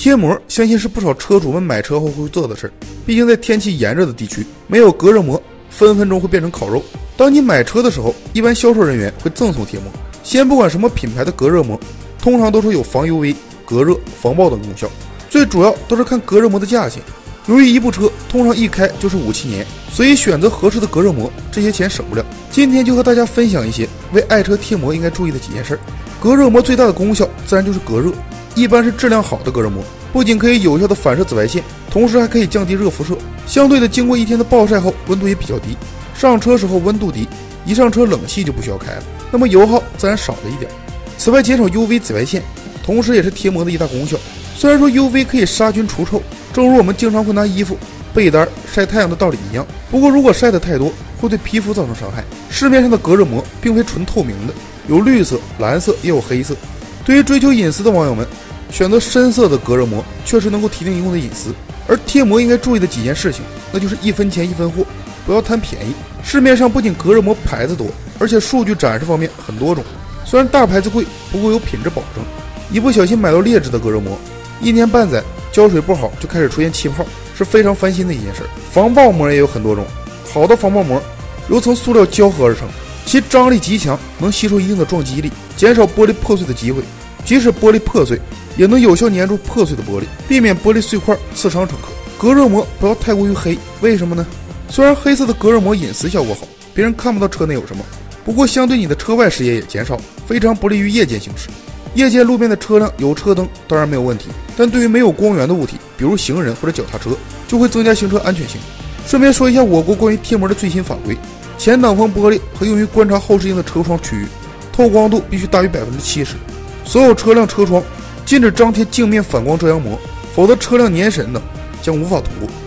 贴膜相信是不少车主们买车后会做的事，毕竟在天气炎热的地区，没有隔热膜，分分钟会变成烤肉。当你买车的时候，一般销售人员会赠送贴膜。先不管什么品牌的隔热膜，通常都说有防 UV、隔热、防爆等功效，最主要都是看隔热膜的价钱。由于一部车通常一开就是5、7年，所以选择合适的隔热膜，这些钱省不了。今天就和大家分享一些为爱车贴膜应该注意的几件事。隔热膜最大的功效自然就是隔热，一般是质量好的隔热膜，不仅可以有效的反射紫外线，同时还可以降低热辐射。相对的，经过一天的暴晒后，温度也比较低，上车时候温度低，一上车冷气就不需要开了，那么油耗自然少了一点。此外，减少 UV 紫外线，同时也是贴膜的一大功效。虽然说 UV 可以杀菌除臭，正如我们经常会拿衣服、被单晒太阳的道理一样，不过如果晒得太多，会对皮肤造成伤害。市面上的隔热膜并非纯透明的，有绿色、蓝色，也有黑色。对于追求隐私的网友们，选择深色的隔热膜确实能够提升用户的隐私。而贴膜应该注意的几件事情，那就是1分钱1分货，不要贪便宜。市面上不仅隔热膜牌子多，而且数据展示方面很多种。虽然大牌子贵，不过有品质保证。一不小心买到劣质的隔热膜，1年半载胶水不好就开始出现气泡，是非常烦心的一件事。防爆膜也有很多种，好的防爆膜由层塑料胶合而成，其张力极强，能吸收一定的撞击力，减少玻璃破碎的机会。即使玻璃破碎，也能有效粘住破碎的玻璃，避免玻璃碎块刺伤乘客。隔热膜不要太过于黑，为什么呢？虽然黑色的隔热膜隐私效果好，别人看不到车内有什么，不过相对你的车外视野也减少，非常不利于夜间行驶。夜间路边的车辆有车灯当然没有问题，但对于没有光源的物体，比如行人或者脚踏车，就会增加行车安全性。顺便说一下我国关于贴膜的最新法规，前挡风玻璃和用于观察后视镜的车窗区域，透光度必须大于70%。所有车辆车窗禁止张贴镜面反光遮阳膜，否则车辆年审等将无法通过。